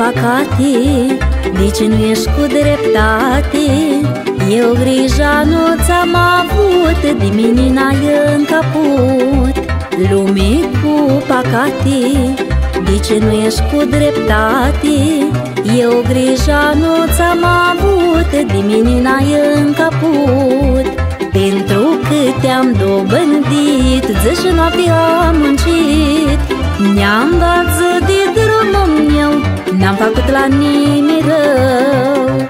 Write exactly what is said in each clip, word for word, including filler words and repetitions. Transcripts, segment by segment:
păcate, de ce nu ești cu dreptate? Eu grija nu ți-am avut, de mine n-ai încaput. Lume cu păcate, de ce nu ești cu dreptate? Eu grija nu ți-am avut, de mine n-ai încaput. Pentru că te-am dobândit, zi și noapte am muncit. Ne-am dat zi de drumul meu, n-am făcut la nimeni rău.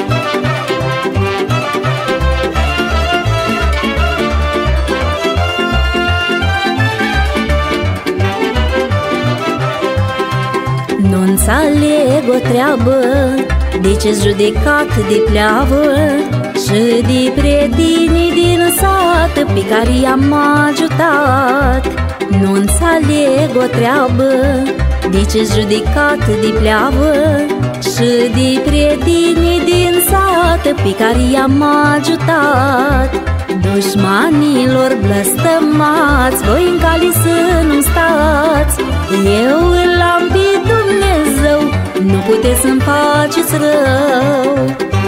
Nu înțeleg o treabă, de ce-s judecat de pleavă și de prieteni din sat pe care i-am ajutat. Nu înțeleg o treabă, de ce-s judecat de pleavă și de prieteni din sat pe care i-am ajutat. Dușmanilor blăstămați, voi în cale să nu-mi stați. Eu îl am pe Dumnezeu, nu puteți să-mi faceți rău.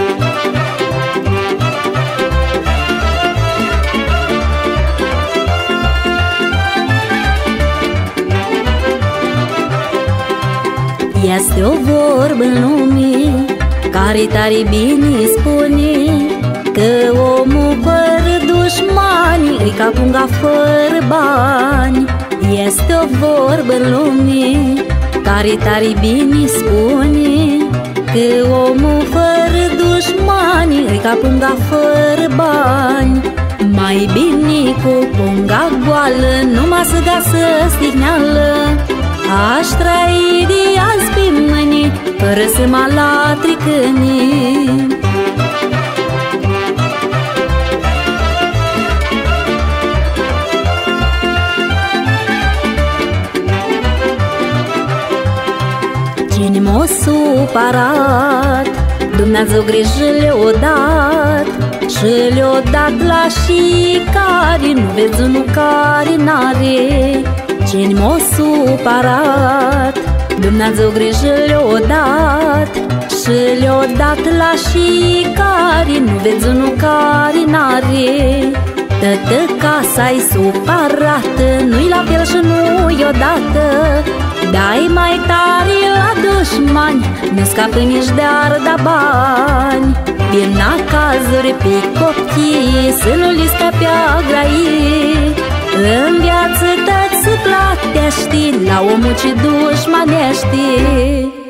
Este o vorbă în lume care tare bine spune că omul fără dușmani îi ca punga fără bani. Este o vorbă în lume care tare bine spune că omul fără dușmani îi ca punga fără bani. Mai bine cu punga goală, numai să gasă stigneală. Aș trăi de azi pe mâine, fără să mă latri câinii. Cine m-a supărat, Dumnezeu grijă le-o dat. Și le-o dat la și care nu vezi unul care n-are. Cine m-a supărat, Dumnezeu grijă le-o dat. Și le-o dat la și care nu vezi unul care n-are. Toată casa-i supărată, nu-i la fel și nu-i odată. Dai mai tare la dușmani, nu scapă nici de-ar da bani. Vin cazuri pe copii, să nu li scape a graii. În viață tot se plătește la omul ce dușmanește.